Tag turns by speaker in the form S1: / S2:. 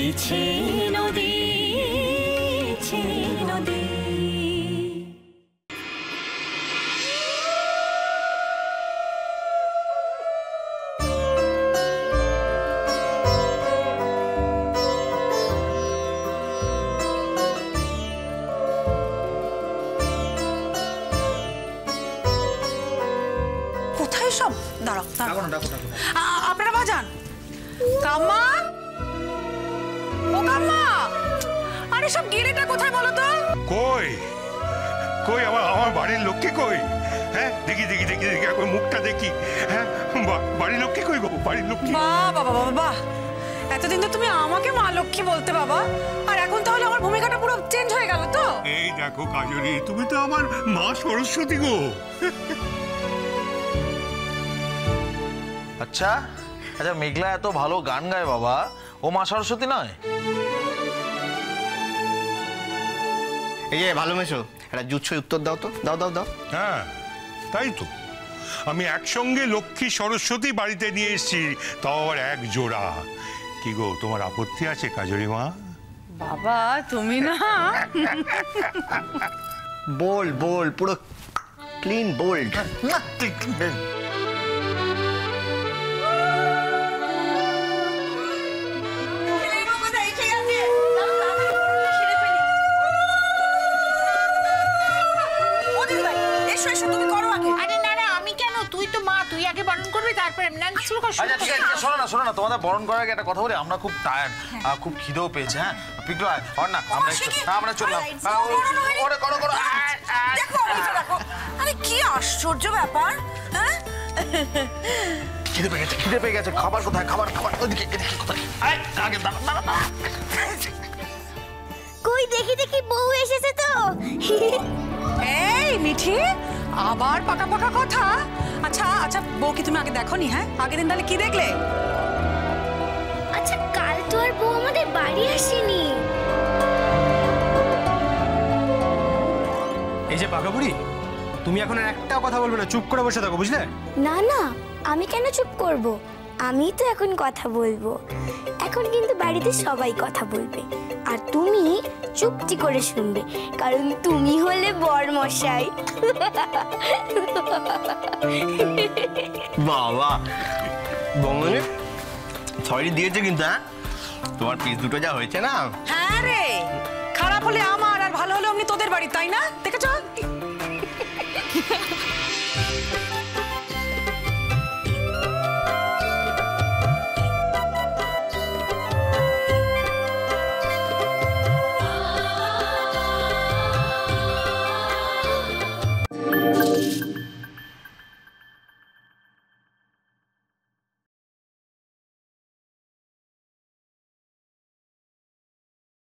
S1: ছে নদী ছে নদী।
S2: কোথায় সব? দাঁড়াও আপনারা বাজান। কাম্মা, ও কাম্মা, আরে সব গিরেটা কোথায় বলো তো?
S3: কই কই আমার বাড়ির লক্ষ্মী কই? হ্যাঁ দেখি দেখি দেখি দেখি একবার মুখটা দেখি। হ্যাঁ বাড়ির লক্ষ্মী কই গো? বাড়ির লক্ষ্মী।
S2: বাবা বাবা বাবা, এতদিন তো তুমি আমাকে মা লক্ষ্মী বলতে বাবা, আর এখন তাহলে আমার ভূমিকাটা পুরো চেঞ্জ হয়ে গেল তো?
S3: এই দেখো কাজরি, তুমি তো আমার মা সরস্বতী গো।
S4: আচ্ছা আচ্ছা, মেঘলা এত ভালো গান গায় বাবা, ও মা সরস্বতী নয়?
S5: এই যে ভালো মেশো, একটা জুৎসই উত্তর দাও তো, দাও দাও দাও।
S3: হ্যাঁ তাই তো, আমি একসঙ্গে লক্ষ্মী সরস্বতী বাড়িতে নিয়ে এসেছি, তাও আবার এক জোড়া। কি গো, তোমার আপত্তি আছে কাজরি মা?
S2: বাবা তুমি না
S5: বোল্ড বোল্ড, পুরো ক্লিন বোল্ড।
S4: শোনো না, তোমাদের বরণ করার আগে একটা কথা বলি, আমরা খুব টায়ার্ড, খুব খিদেও পেয়েছে। হ্যাঁ পিকলু, না আমরা চললাম।
S2: আরে কি আশ্চর্য ব্যাপার! হ্যাঁ
S4: খিদে পেয়ে গেছে, খাবার কোথায়? খাবার খাবার ওইদিকে, এদিকে কোথায়?
S6: কই দেখি দেখি, বউ এসেছে তো।
S2: এই মিঠি, আবার পাকা পাকা কথা। আচ্ছা আচ্ছা, বউ কি তুমি আগে দেখোনি? হ্যাঁ আগের দিন তাহলে কি দেখলে?
S6: আচ্ছা কাল তো আর বউ আমাদের বাড়ি আসেনি।
S7: এই যে পাকা বুড়ি, তুমি এখন আর একটাও কথা বলবে না, চুপ করে বসে থাকো, বুঝলে?
S6: না না, আমি কেন চুপ করব? আমি তো এখন কথা বলবো। এখন কিন্তু বাড়িতে সবাই কথা বলবে, আর তুমি চুপটি করে শুনবে, কারণ তুমি হলে বরমশাই।
S5: বাবা বঙ্গনে সরি দিয়েছে কিন্তু। হ্যাঁ তোমার পিস দুটো যা হয়েছে না।
S2: হ্যাঁ রে, খারাপ হলে আমার আর ভালো হলে অমনি তোদের বাড়ি, তাই না? দেখেছ?